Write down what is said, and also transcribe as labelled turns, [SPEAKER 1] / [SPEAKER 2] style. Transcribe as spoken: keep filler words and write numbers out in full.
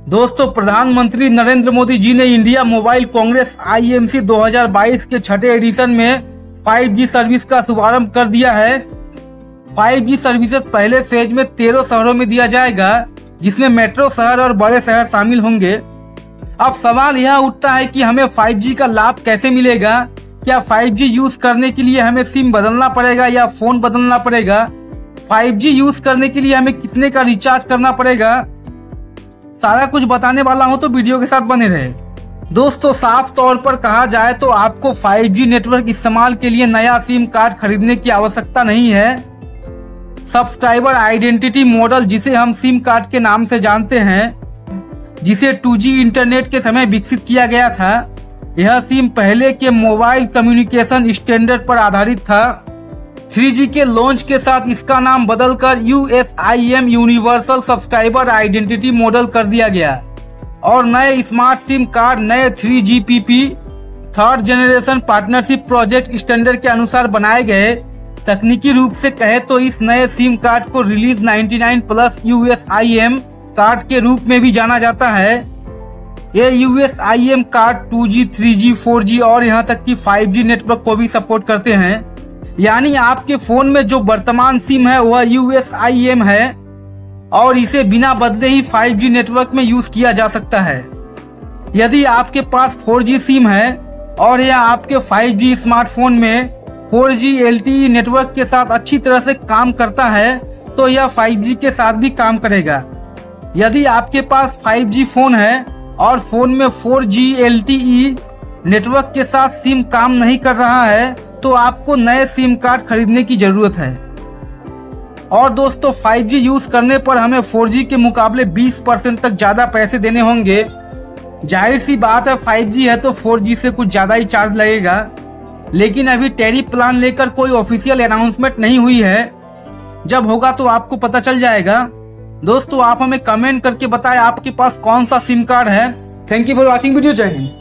[SPEAKER 1] दोस्तों, प्रधानमंत्री नरेंद्र मोदी जी ने India mobile congress I M C दो हज़ार बाईस के छठे एडिशन में फाइव जी सर्विस का शुभारंभ कर दिया है। फाइव जी सर्विसेज पहले फेज में तेरह शहरों में दिया जाएगा, जिसमें मेट्रो शहर और बड़े शहर शामिल होंगे। अब सवाल यह उठता है कि हमें फाइव जी का लाभ कैसे मिलेगा। क्या फाइव जी यूज करने के लिए हमें सिम बदलना पड़ेगा या फोन बदलना पड़ेगा? फाइव जी यूज करने के लिए हमें कितने का रिचार्ज करना पड़ेगा? सारा कुछ बताने वाला हूं, तो वीडियो के साथ बने रहे। दोस्तों, साफ तौर पर कहा जाए तो आपको फाइव जी नेटवर्क इस्तेमाल के लिए नया सिम कार्ड खरीदने की आवश्यकता नहीं है। सब्सक्राइबर आइडेंटिटी मॉडल, जिसे हम सिम कार्ड के नाम से जानते हैं, जिसे टू जी इंटरनेट के समय विकसित किया गया था, यह सिम पहले के मोबाइल कम्युनिकेशन स्टैंडर्ड पर आधारित था। थ्री जी के लॉन्च के साथ इसका नाम बदलकर U S I M universal subscriber identity model कर दिया गया और नए स्मार्ट सिम कार्ड नए three G P P third generation partnership project standard के अनुसार बनाए गए। तकनीकी रूप से कहे तो इस नए सिम कार्ड को रिलीज निन्यानवे plus U S I M card के रूप में भी जाना जाता है। ये U S I M card two G, three G, four G और यहाँ तक कि फाइव जी नेटवर्क को भी सपोर्ट करते हैं। यानी आपके फोन में जो वर्तमान सिम है वह यू एस आई एम है और इसे बिना बदले ही फाइव जी नेटवर्क में यूज किया जा सकता है। यदि आपके पास फोर जी सिम है और यह आपके फाइव जी स्मार्टफोन में four G L T E network के साथ अच्छी तरह से काम करता है तो यह फाइव जी के साथ भी काम करेगा। यदि आपके पास फाइव जी फोन है और फोन में four G L T E network के साथ सिम काम नहीं कर रहा है तो आपको नए सिम कार्ड खरीदने की जरूरत है। और दोस्तों, फाइव जी यूज करने पर हमें फोर जी के मुकाबले बीस परसेंट तक ज्यादा पैसे देने होंगे। जाहिर सी बात है, फाइव जी है तो फोर जी से कुछ ज्यादा ही चार्ज लगेगा, लेकिन अभी टैरिफ प्लान लेकर कोई ऑफिशियल अनाउंसमेंट नहीं हुई है। जब होगा तो आपको पता चल जाएगा। दोस्तों, आप हमें कमेंट करके बताएं आपके पास कौन सा सिम कार्ड है। Thank you for watching video. जय हिंद।